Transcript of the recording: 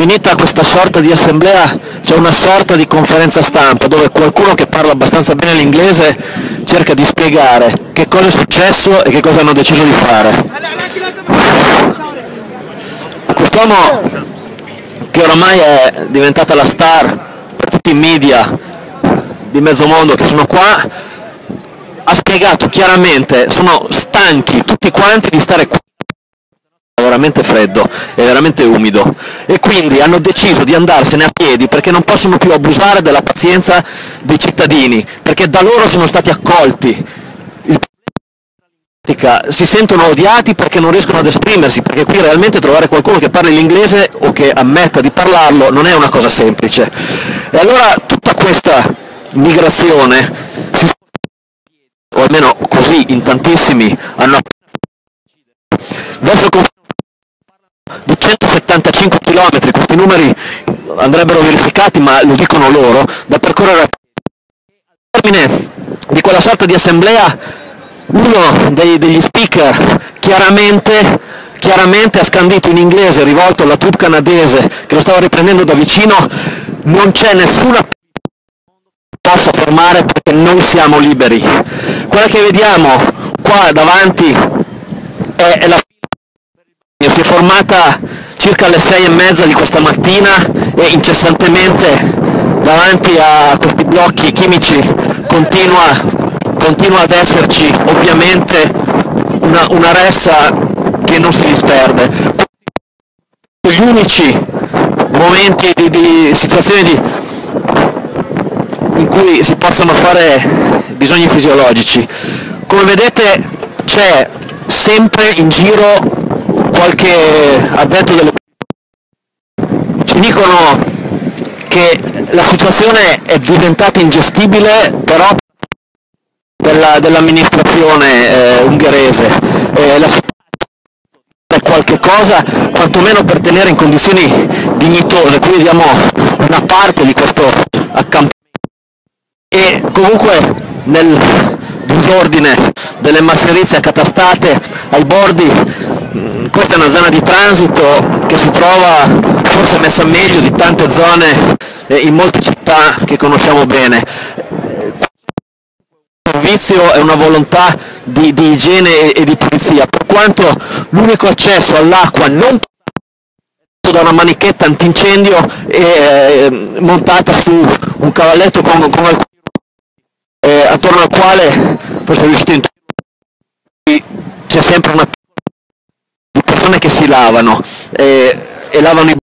finita questa sorta di assemblea c'è una sorta di conferenza stampa dove qualcuno che parla abbastanza bene l'inglese cerca di spiegare che cosa è successo e che cosa hanno deciso di fare. Quest'uomo, che oramai è diventata la star per tutti i media di mezzo mondo che sono qua, ha spiegato chiaramente, sono stanchi tutti quanti di stare qui, è veramente freddo e veramente umido, e quindi hanno deciso di andarsene a piedi perché non possono più abusare della pazienza dei cittadini, perché da loro sono stati accolti. Si sentono odiati perché non riescono ad esprimersi, perché qui realmente trovare qualcuno che parli l'inglese o che ammetta di parlarlo non è una cosa semplice. E allora tutta questa migrazione, o almeno così in tantissimi hanno verso il confine di 175 km, questi numeri andrebbero verificati ma lo dicono loro, da percorrere al termine di quella sorta di assemblea. Uno degli speaker chiaramente ha scandito in inglese, rivolto alla troupe canadese che lo stava riprendendo da vicino: non c'è nessuna che possa fermare perché noi siamo liberi. Quella che vediamo qua davanti è la fila, si è formata circa alle 6:30 di questa mattina e incessantemente davanti a questi blocchi chimici continua ad esserci ovviamente una ressa che non si disperde. Gli unici momenti di situazioni in cui si possono fare bisogni fisiologici. Come vedete c'è sempre in giro qualche addetto delle... Ci dicono che la situazione è diventata ingestibile, però dell'amministrazione ungherese, la è qualche cosa quantomeno per tenere in condizioni dignitose. Qui vediamo una parte di questo accampamento e comunque nel disordine delle masserizie accatastate ai bordi. Questa è una zona di transito che si trova forse messa meglio di tante zone in molte città che conosciamo bene. Il servizio è una volontà di igiene e di pulizia, per quanto l'unico accesso all'acqua non da una manichetta antincendio montata su un cavalletto con alcuni attorno al quale forse è riuscito c'è sempre una di persone che si lavano e lavano i